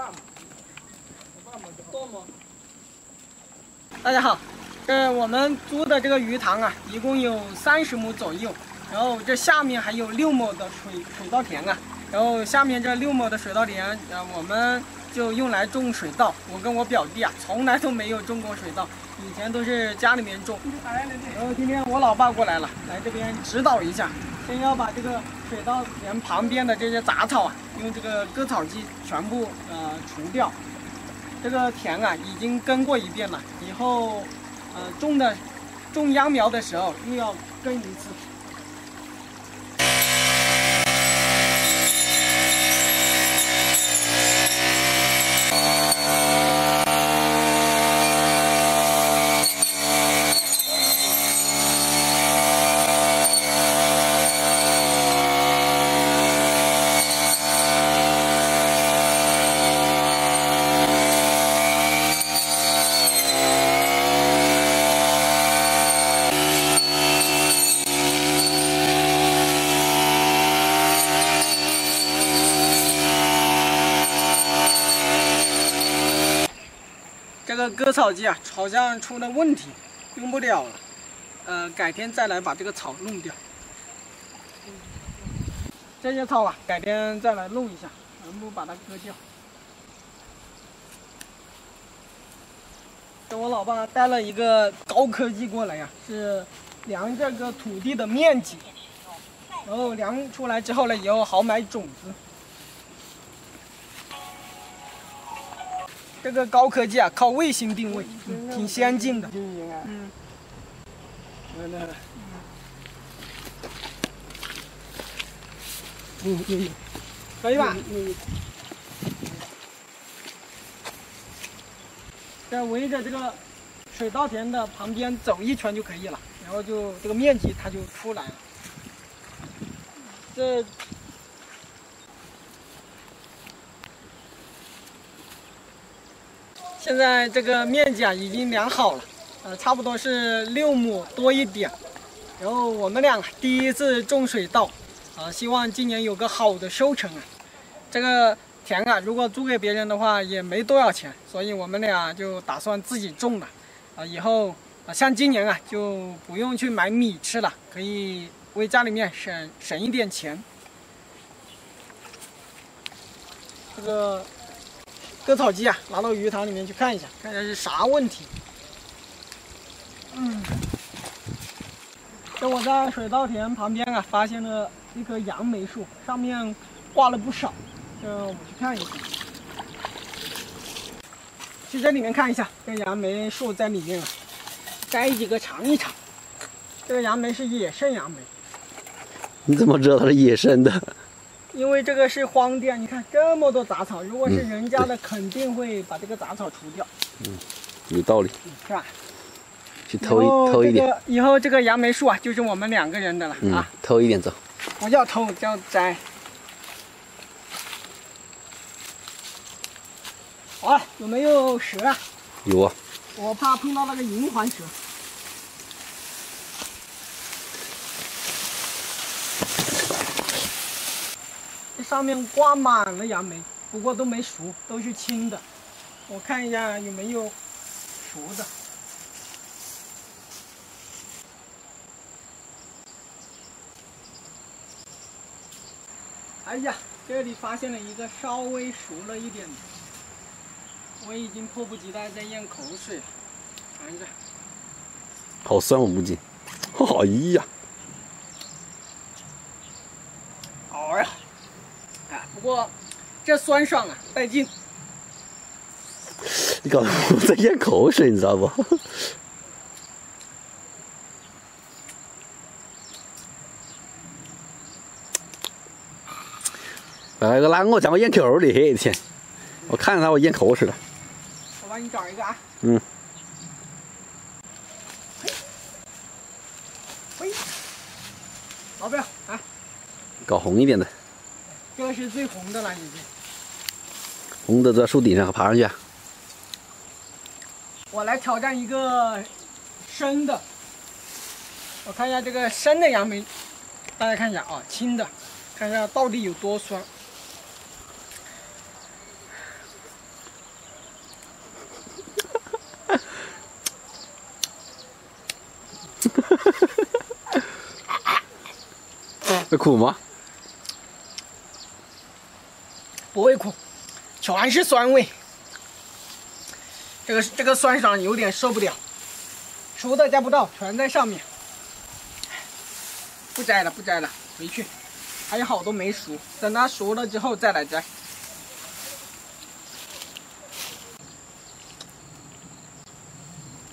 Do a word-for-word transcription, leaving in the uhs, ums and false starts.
大家好，这我们租的这个鱼塘啊，一共有三十亩左右，然后这下面还有六亩的水水稻田啊，然后下面这六亩的水稻田，呃，我们就用来种水稻。我跟我表弟啊，从来都没有种过水稻，以前都是家里面种。然后今天我老爸过来了，来这边指导一下，先要把这个水稻田旁边的这些杂草啊，用这个割草机全部呃除掉。这个田啊已经耕过一遍了，以后呃种的种秧苗的时候又要耕一次。这个割草机啊，好像出了问题，用不了了。呃，改天再来把这个草弄掉。这些草啊，改天再来弄一下，全部把它割掉。这我老爸带了一个高科技过来呀、啊，是量这个土地的面积，然后量出来之后呢，以后好买种子。这个高科技啊，靠卫星定位，嗯、挺先进的。嗯。来来来。嗯嗯，可以吧？嗯。再围着这个水稻田的旁边走一圈就可以了，然后就这个面积它就出来了。这。现在这个面积啊已经量好了，呃，差不多是六亩多一点。然后我们俩第一次种水稻，啊、呃，希望今年有个好的收成啊。这个田啊，如果租给别人的话也没多少钱，所以我们俩就打算自己种了。啊、呃，以后啊、呃，像今年啊就不用去买米吃了，可以为家里面省省一点钱。这个。割草机啊，拿到鱼塘里面去看一下，看一下是啥问题。嗯，这我在水稻田旁边啊，发现了一棵杨梅树，上面挂了不少。这我去看一下，去这里面看一下，这杨梅树在里面啊，摘几个尝一尝。这个杨梅是野生杨梅。 你怎么知道它是野生的？ 因为这个是荒地啊，你看这么多杂草，如果是人家的，嗯、肯定会把这个杂草除掉。 嗯，有道理， 是吧？ 去偷一偷一点。 以后这个杨梅树啊，就是我们两个人的了、嗯、啊。 偷一点走。 不要偷，叫摘。好了，有没有蛇啊？ 有啊。 我怕碰到那个银环蛇。上面挂满了杨梅，不过都没熟，都是青的。我看一下有没有熟的。哎呀，这里发现了一个稍微熟了一点的，我已经迫不及待在咽口水了。尝一下， 好酸无尽。哎呀， 好呀。不过，这酸爽啊，带劲！ 你搞得我在咽口水，你知道不？哎，个懒我讲我咽口里，天！我看着他，我咽口水了。 我帮你找一个啊。 嗯。 喂，老表，啊。 搞红一点的。 这个是最红的了，已经。 红的在树顶上爬上去啊！ 我来挑战一个生的，我看一下这个生的杨梅，大家看一下啊，青的，看一下到底有多酸。 会苦吗？ 不会苦，全是酸味。这个这个酸爽有点受不了，熟的摘不到，全在上面。不摘了，不摘了，回去。还有好多没熟，等它熟了之后再来摘。